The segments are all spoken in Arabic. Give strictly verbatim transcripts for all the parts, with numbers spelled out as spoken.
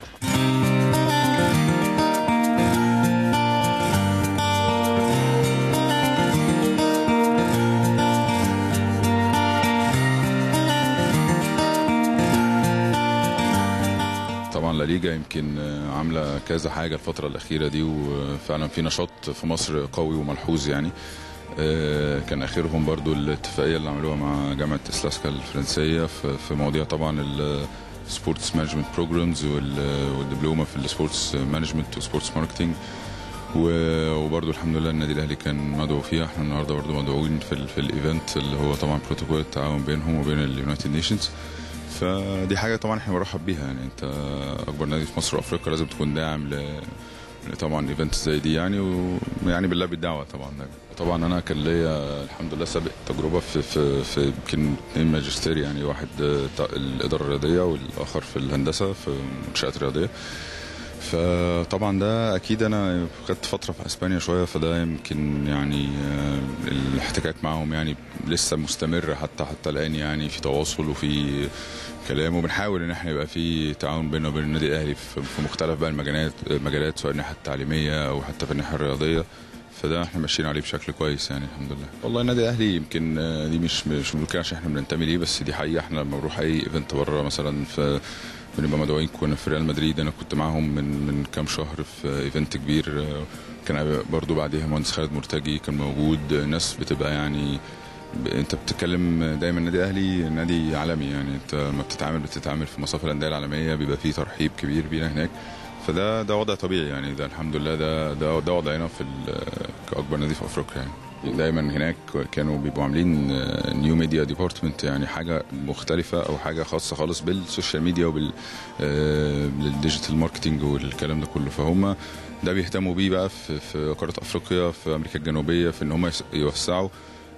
طبعا لا ليجا يمكن عامله كذا حاجه الفتره الاخيره دي، وفعلا في نشاط في مصر قوي وملحوظ يعني. كان اخرهم برضو الاتفاقيه اللي عملوها مع جامعه اسلاسكا الفرنسيه في مواضيع طبعا السبورتس مانجمنت بروجرامز والدبلومه في السبورتس مانجمنت وسبورتس ماركتنج، وبرضو الحمد لله النادي الاهلي كان مدعو فيها. احنا النهارده برضو مدعوين في, في الايفنت اللي هو طبعا بروتوكول التعاون بينهم وبين اليونايتد نيشنز، فدي حاجه طبعا احنا بنرحب بيها. يعني انت اكبر نادي في مصر وافريقيا لازم تكون داعم ل طبعا ايفنت زي دي يعني، ويعني بالله بالدعوه طبعا. طبعا انا كان ليا الحمد لله سابق تجربه في في في يمكن اثنين ماجستير، يعني واحد الاداره الرياضيه والاخر في الهندسه في منشات رياضيه. فطبعا ده اكيد انا خدت فتره في اسبانيا شويه، فده يمكن يعني الاحتكاك معهم يعني لسه مستمر حتى حتى الان، يعني في تواصل وفي كلام، وبنحاول ان احنا يبقى في تعاون بيننا وبين النادي الاهلي في مختلف بقى المجالات مجالات سواء الناحيه التعليميه او حتى في الناحيه الرياضيه. فده احنا ماشيين عليه بشكل كويس يعني الحمد لله. والله النادي الاهلي يمكن دي مش مش بنقول عشان احنا بننتمي ليه، بس دي حقيقه. احنا لما بنروح اي ايفنت بره مثلا في بنبقى مدعوين. كنا في ريال مدريد، انا كنت معاهم من من كام شهر في ايفنت كبير، كان برضو بعديها مهندس خالد مرتجي كان موجود. ناس بتبقى يعني انت بتتكلم دايما النادي الاهلي نادي عالمي، يعني انت ما بتتعامل بتتعامل في مصاف الانديه العالميه بيبقى فيه ترحيب كبير بينا هناك. فده ده وضع طبيعي يعني، ده الحمد لله ده ده ده وضعنا في كاكبر نادي في افريقيا يعني. دايما هناك كانوا بيبقوا عاملين نيو ميديا ديبارتمنت، يعني حاجه مختلفه او حاجه خاصه خالص بالسوشيال ميديا وبالديجيتال ماركتنج والكلام ده كله. فهم ده بيهتموا بيه بقى في في قاره افريقيا في امريكا الجنوبيه، في ان هم يوسعوا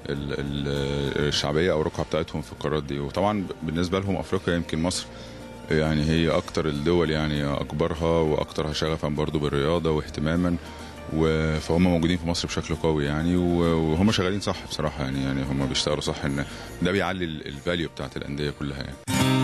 الشعبيه او الرقعه بتاعتهم في القارات دي. وطبعا بالنسبه لهم افريقيا يمكن مصر يعني هي اكتر الدول يعني اكبرها واكترها شغفا برضو بالرياضه واهتماما، فهم موجودين في مصر بشكل قوي يعني، وهم شغالين صح بصراحه يعني. يعني هم بيشتغلوا صح، ان ده بيعلي الفاليو بتاعت الانديه كلها يعني.